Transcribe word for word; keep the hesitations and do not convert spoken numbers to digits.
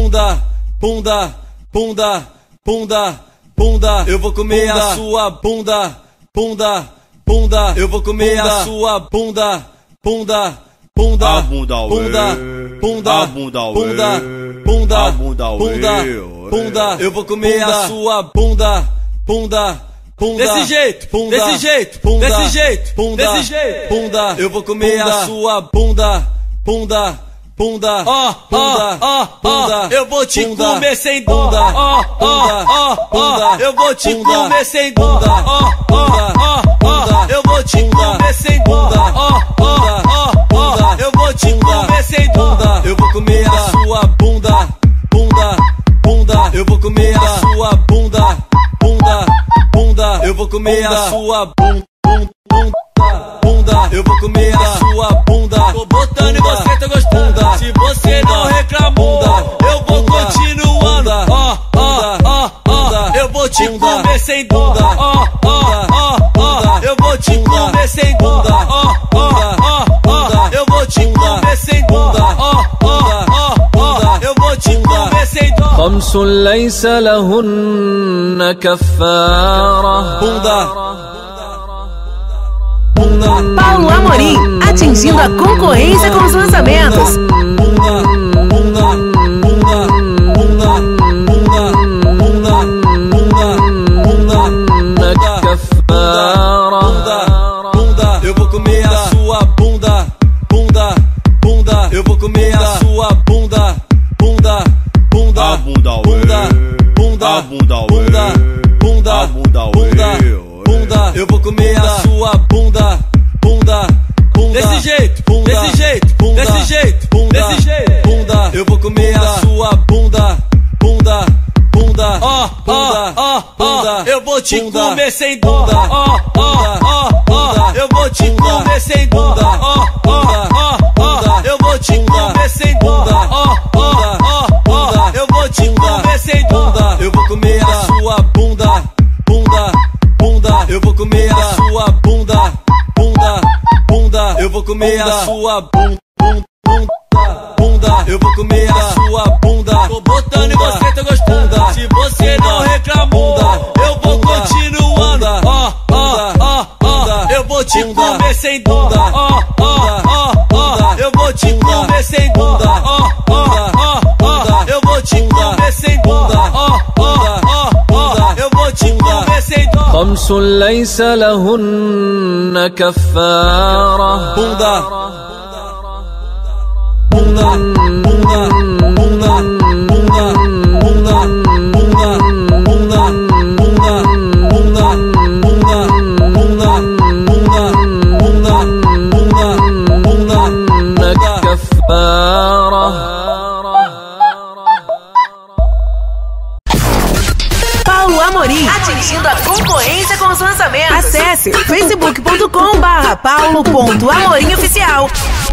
bunda, bunda, bunda, bunda, bunda. Eu vou comer a sua bunda, bunda, bunda. Eu vou comer a sua bunda, bunda, bunda, a bunda, bunda, bunda, a bunda, bunda, bunda, a bunda, bunda, bunda. Eu vou comer a sua bunda, bunda, bunda. Desse jeito, bunda, desse jeito, bunda, desse jeito, bunda, desse jeito, bunda. Eu vou comer a sua bunda, bunda, bunda, ó, ó, ó, ó. Eu vou te comer sem dó, ó, ó, ó, ó. Eu vou te comer sem dó, ó, ó, ó, ó. Eu vou te comer sem dó, ó, ó, ó, ó. Eu vou te comer sem dó. Eu vou comer a sua bunda, bunda, bunda. Eu vou comer a sua bunda, bunda, bunda. Eu vou comer a sua bunda, bunda, bunda. Eu vou comer a sua bunda. Tô botando e você tá gostando. Se você não reclamou, eu vou continuando. Ó, ó, ó, ó. Eu vou te comer sem dó. Ó, ó, ó, ó. Eu vou te comer sem dó. Ó, ó, ó, ó. Eu vou te comer sem dó. Ó, ó, ó, ó. Eu vou te comer sem dó. خمس ليس لهن كفارة. Bunda. Paulo Amorim, atingindo a concorrência com os lançamentos. Eu vou comer a sua bunda, bunda, bunda. Eu vou comer a sua bunda, bunda, bunda, a bunda, bunda, bunda, a bunda, bunda, bunda, a bunda, bunda, bunda. Eu vou comer a sua bunda, bunda, bunda. Desse jeito, bunda, desse jeito, bunda, desse jeito, bunda, desse jeito, bunda. Eu vou comer a sua bunda, bunda, bunda. Ó, ó, ó, ó. Eu vou te comer sem dó. Ó, ó, ó, ó. Eu vou te comer sem dó. Ó, ó, ó, ó. Eu vou te comer sem dó. Ó, ó, ó, ó. Eu vou te comer sem dó. Eu vou comer a sua bunda, bunda, bunda. Eu vou comer a sua bunda, bunda, bunda. Eu vou comer a sua bunda, bunda, bunda. Eu vou comer a sua bunda. Tô botando e você tá gostando. Se você não reclamou, eu vou continuando. Ó, ó, ó, ó. Eu vou te comer sem dó. Ó, ó, ó, ó. Eu vou te comer sem dó. Ó, ó, ó, ó. Eu vou te comer sem dó. Ó, ó, ó, ó. Eu vou te comer sem dó. خمس ليس لهن كفارة. Bunda, bunda, bunda, bunda, bunda, bunda, bunda, bunda, bunda, bunda, bunda, bunda, bunda, bunda, bunda, كفارة. Paulo Amorim, atingindo a concorrência com os lançamentos. Acesse facebook ponto com barra paulo ponto amorim oficial.